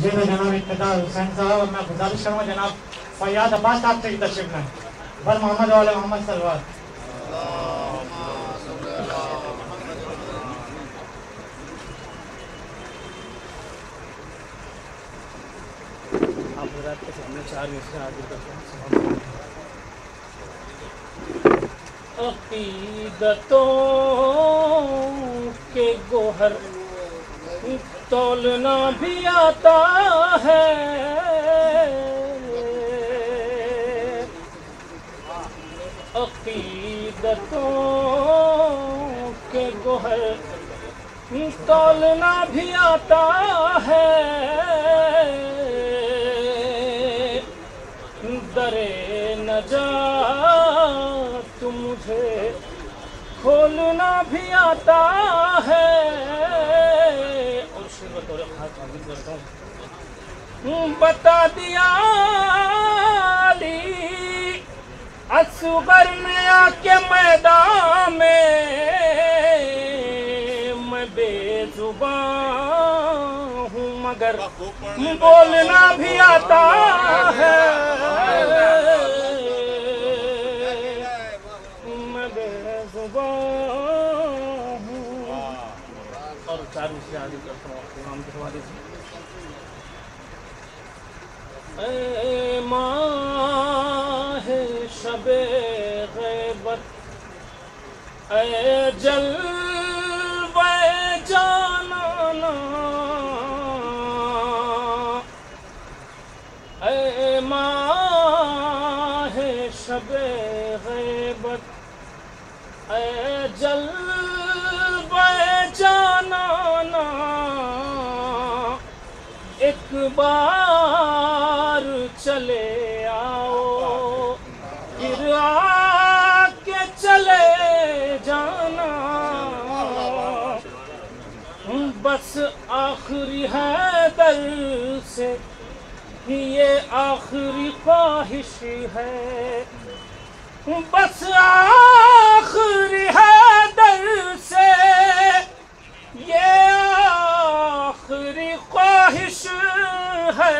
मुझे तो जनाब इत्तेदार हुसैन साहब और मैं गुजारिश करूँगा जनाब फैयाद अब्बास साहब से तशरीफ लाएं बर मोहम्मद वाले मोहम्मद सलवार। आप हज़रात के सामने 4 मिसरे हाजिर करते हैं। अक़ीदतों के गोहर तौलना भी आता है, अक़ीदतों के गोहर तौलना भी आता है, दरे नजात मुझे खोलना भी आता है। और शेर बतौर खास हाजिर करता हूँ। बता दिया अली असगर ने आके मैदान में, मैं बेजुबान हूँ मगर बोलना भी आता है, मैं बेजुबान हूँ। और 4 मिसरे हाजिर करता हूँ इमाम के हवाले से। ऐ माहे शबे ग़ैबत, ऐ जलवे जानाना, ऐ माहे शबे ग़ैबत, ऐ जलवे जानाना, एक बार चले आओ फिर आके चले जाना, बस आखिरी है दर से ये आखिरी ख्वाहिश है, बस आखिरी है दर से ये आखिरी ख्वाहिश है,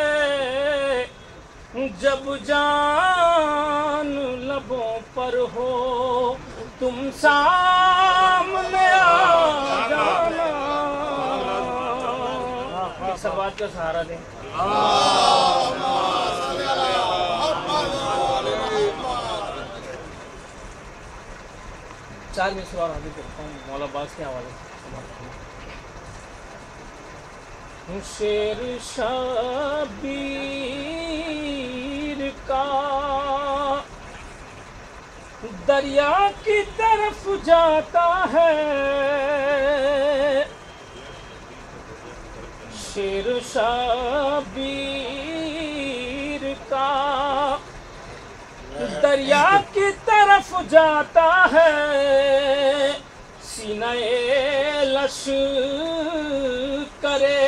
जब जान लबों पर हो तुम सामने आ जाना। इस बात का सहारा दें। 4 में सवाल हाजिर करता हूँ मौला अब्बास के हवाले से। शेर शबीर का दरिया की तरफ जाता है, शेर शबीर का दरिया की तरफ जाता है, सीने लश करे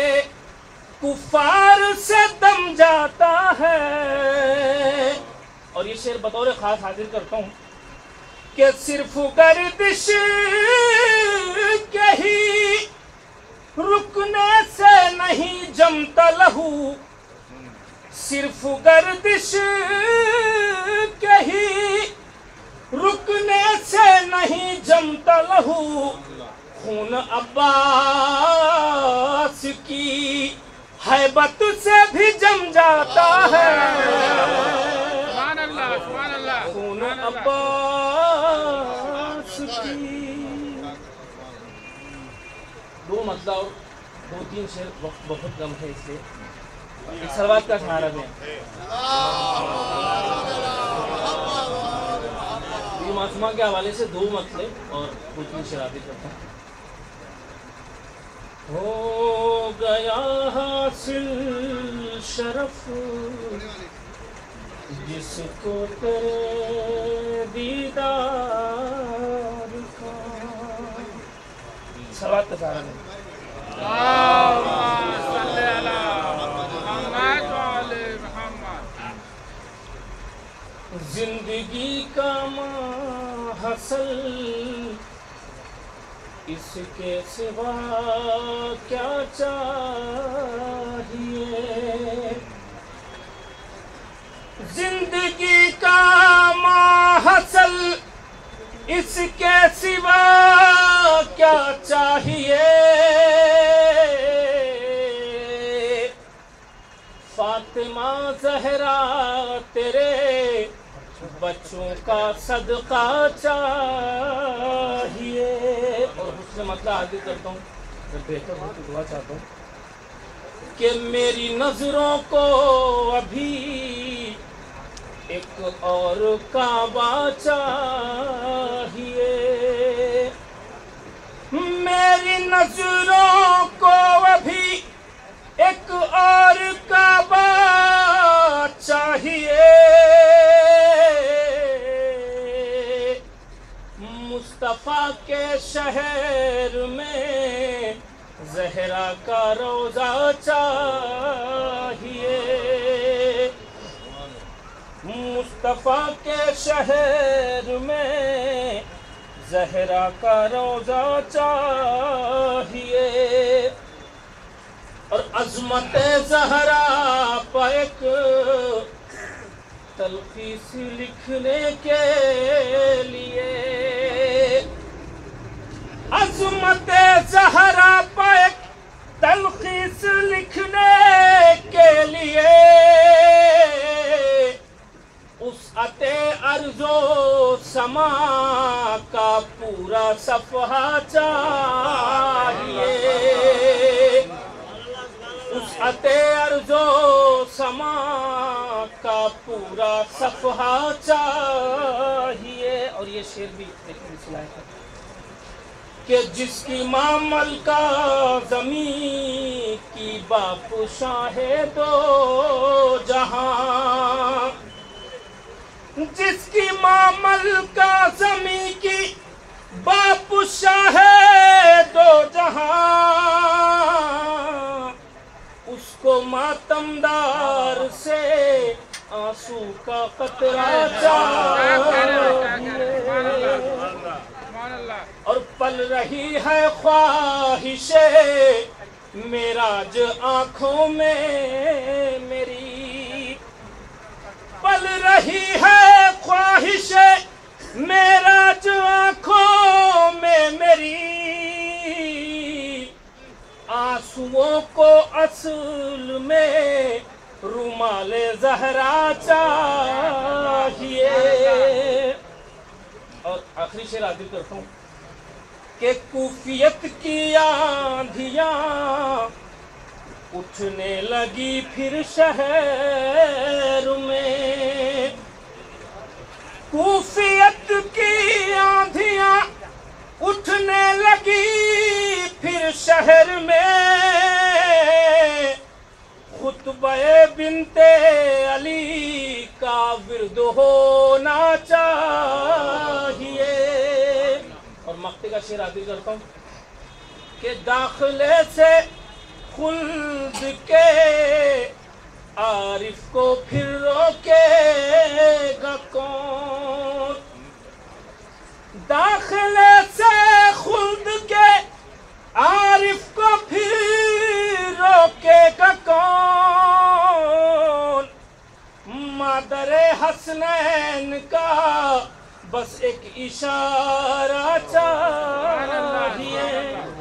कुफार से दम जाता है। और ये शेर बतौर खास हाजिर करता हूँ कि सिर्फ गर्दिश के ही रुकने से नहीं जमता लहू, सिर्फ गर्दिश के ही रुकने से नहीं जमता लहू, खून अब्बास की हैबत से भी जम जाता है, खून अब्बास की। 2 मतलब और 2-3 शेर वक्त बहुत कम है, इसलिए एक सलवात का सहारा दें। मासूमा के हवाले से 2 मतले और 2-3 शेर हाजिर करता हूँ। हो गया हासिल शरफ जिसको तेरे दीदार का। सवात का सहारा दें। जिंदगी का माहसल इसके सिवा क्या चाहिए, اس کے سوا کیا چاہیے، فاطمہ زہرا تیرے بچوں کا صدقہ چاہیے۔ اور حسن مطلب حاضر کرتا ہوں، جب بہتر ہو تو دعا چاہتا ہوں کہ میری نظروں کو ابھی ایک اور کعبہ چاہیے، میری نظروں کو ابھی ایک اور کعبہ چاہیے، مصطفیٰ کے شہر میں زہرا کا روضہ چاہیے، مصطفیٰ کے شہر میں زہرا کا روضہ چاہیے، اور عظمت زہرا پر ایک تلخیص لکھنے کے لیے، عظمت زہرا پر ایک تلخیص لکھنے کے لیے، وسعت ارض و سما کا پورا صفحہ چاہیے، وسعت ارض و سما کا پورا صفحہ چاہیے۔ اور یہ شعر بھی ایک مثال ہے کہ جس کی ماں ملکہ زمین کی باپ شاہ دو جہاں، جس کی ماں ملکہ زمین کی باپ شاہ دو جہاں، اس کو ماتمدار سے آنسو کا قطرہ چاہیے، اور پل رہی ہے خواہش معراج آنکھوں میں میری، پل رہی ہے خواہش معراج آنکھوں میں میری، آنسوؤں کو اصل میں رومال زہرا چاہیے۔ اور آخری شعر حاضر کرتا ہوں کہ کوفیت کی آندھیاں اٹھنے لگی پھر شہر میں، کوفیت کی آندھیاں اٹھنے لگی پھر شہر میں، خطبہ بنت علی کا ورد ہونا چاہیے۔ اور مقطع کا شعر حاضر کرتا ہوں کہ داخلے سے خلد کے عارف کو پھر روکے گا کون، داخلے سے خلد کے عارف کو پھر روکے گا کون، مادر حسنین کا بس ایک اشارہ چاہیے۔